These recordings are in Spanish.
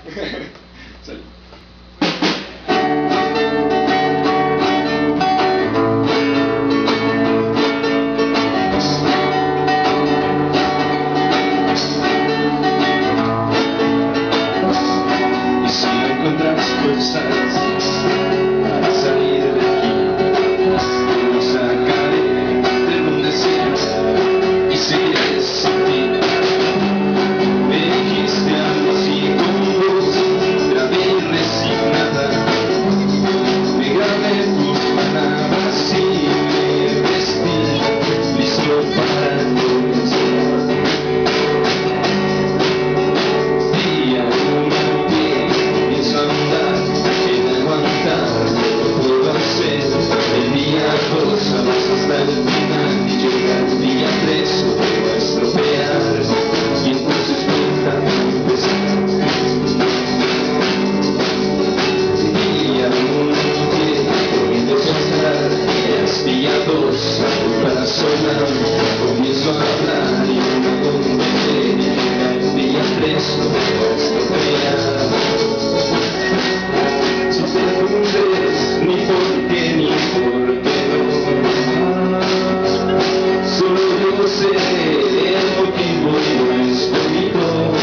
Salud. Y si no encuentras fuerzas para salir de aquí, te lo sacaré de donde sea y seguiré sin ti. Me dijiste algo así con voz grave y resignada, me grabé tus palabras y me vestí listo para comenzar. Día uno que pienso andar, que no aguantar, no puedo hacer. El día 2 avanza hasta el final y llega el día 3, no puedo estropear. Y entonces vuelta a empezar. Día 1 que comienzo a pensar, día 2 para sonar, comienzo a hablar y no me convencer. Y llega el día 3, no puedo estropear. Si te preguntes ni por qué ni por qué no, solo yo sé el motivo y no es bonito.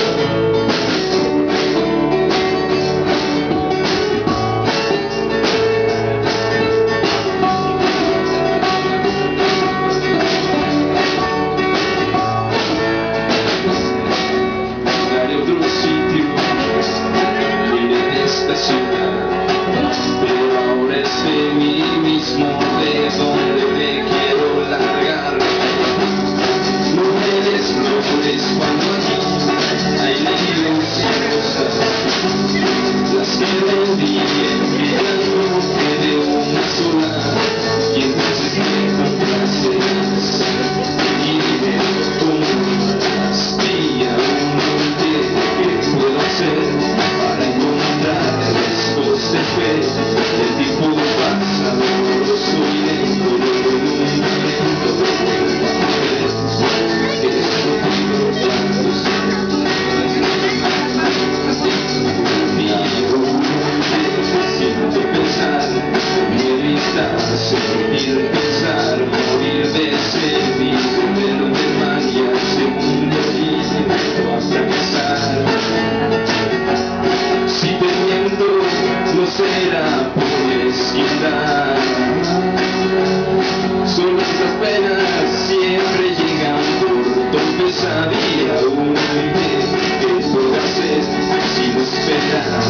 Daré otro sitio, iré de esta ciudad, pero ahora es de mí mismo de donde me quiero largar. No me desflores cuando aquí hay libros y cosas, las que vendí que ya no quede una sola. Y entonces me complaces y dime cómo más. Día 1 ¿qué puedo hacer para encontrar restos de fe? El tiempo pasa doloroso y lento, luego en un momento vuelvo a ver que descontigo tanto ser. Día 1 siento pensar, mi vista sentir pensar, morir de sed y volver de magia al segundo y siento a fracasar. Si te miento, no será por mezquindad, solo estas penas siempre llegan por torpeza. Día 1 ¿qué puedo hacer si no esperar?